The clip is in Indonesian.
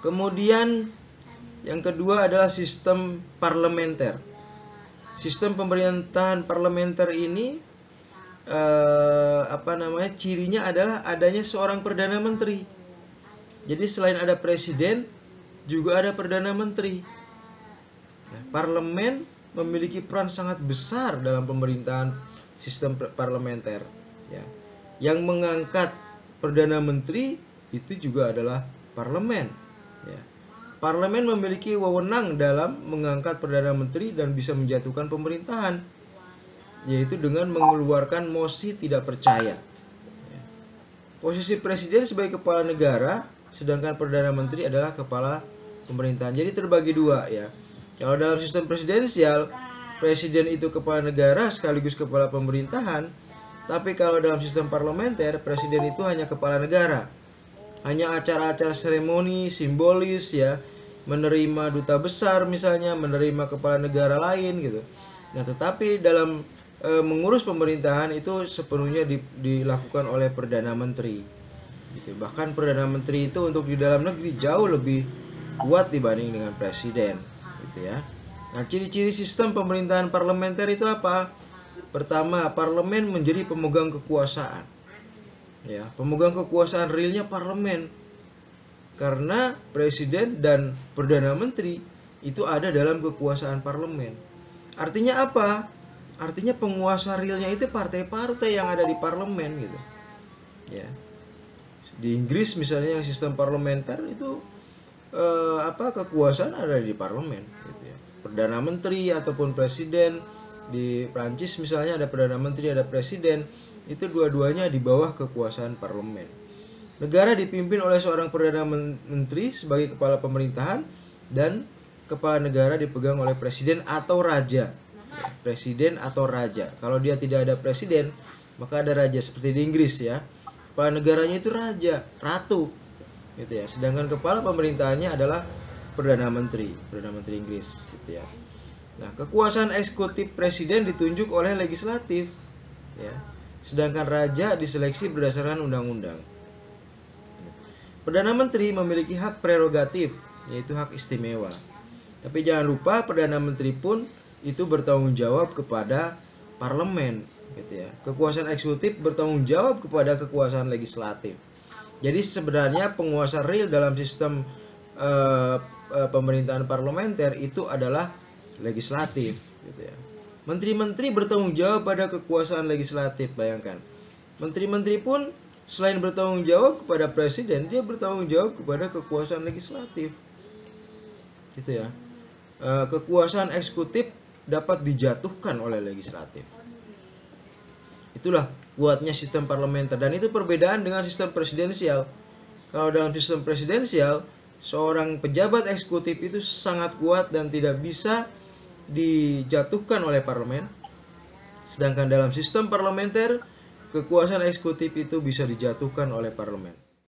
Kemudian yang kedua adalah sistem parlementer. Sistem pemerintahan parlementer ini cirinya adalah adanya seorang perdana menteri. Jadi selain ada presiden, juga ada perdana menteri. Nah, parlemen memiliki peran sangat besar dalam pemerintahan sistem parlementer. Ya. Yang mengangkat perdana menteri itu juga adalah parlemen. Ya. Parlemen memiliki wewenang dalam mengangkat perdana menteri dan bisa menjatuhkan pemerintahan, yaitu dengan mengeluarkan mosi tidak percaya. Ya. Posisi presiden sebagai kepala negara, sedangkan perdana menteri adalah kepala pemerintahan. Jadi terbagi dua ya. Kalau dalam sistem presidensial, presiden itu kepala negara sekaligus kepala pemerintahan. Tapi kalau dalam sistem parlementer, presiden itu hanya kepala negara. Hanya acara-acara seremoni simbolis ya, menerima duta besar misalnya, menerima kepala negara lain gitu. Nah, tetapi dalam mengurus pemerintahan itu sepenuhnya dilakukan oleh perdana menteri. Gitu. Bahkan perdana menteri itu untuk di dalam negeri jauh lebih kuat dibanding dengan presiden, gitu ya. Nah, ciri-ciri sistem pemerintahan parlementer itu apa? Pertama, parlemen menjadi pemegang kekuasaan. Ya, pemegang kekuasaan realnya parlemen. Karena presiden dan perdana menteri itu ada dalam kekuasaan parlemen. Artinya apa? Artinya penguasa realnya itu partai-partai yang ada di parlemen gitu. Ya. Di Inggris misalnya yang sistem parlementer itu kekuasaan ada di parlemen gitu ya. Perdana menteri ataupun presiden. Di Prancis misalnya ada perdana menteri, ada presiden, itu dua-duanya di bawah kekuasaan parlemen. Negara dipimpin oleh seorang perdana menteri sebagai kepala pemerintahan dan kepala negara dipegang oleh presiden atau raja. Presiden atau raja. Kalau dia tidak ada presiden, maka ada raja seperti di Inggris ya. Kepala negaranya itu raja, ratu. Gitu ya. Sedangkan kepala pemerintahannya adalah perdana menteri Inggris gitu ya. Nah, kekuasaan eksekutif presiden ditunjuk oleh legislatif ya. Sedangkan raja diseleksi berdasarkan undang-undang. Perdana menteri memiliki hak prerogatif, yaitu hak istimewa. Tapi jangan lupa perdana menteri pun itu bertanggung jawab kepada parlemen gitu ya. Kekuasaan eksekutif bertanggung jawab kepada kekuasaan legislatif. Jadi sebenarnya penguasa real dalam sistem pemerintahan parlementer itu adalah legislatif gitu ya. Menteri-menteri bertanggung jawab pada kekuasaan legislatif, bayangkan. Menteri-menteri pun selain bertanggung jawab kepada presiden, dia bertanggung jawab kepada kekuasaan legislatif. Gitu ya. Kekuasaan eksekutif dapat dijatuhkan oleh legislatif. Itulah kuatnya sistem parlementer dan itu perbedaan dengan sistem presidensial. Kalau dalam sistem presidensial, seorang pejabat eksekutif itu sangat kuat dan tidak bisa dijatuhkan oleh parlemen. Sedangkan dalam sistem parlementer, kekuasaan eksekutif itu bisa dijatuhkan oleh parlemen.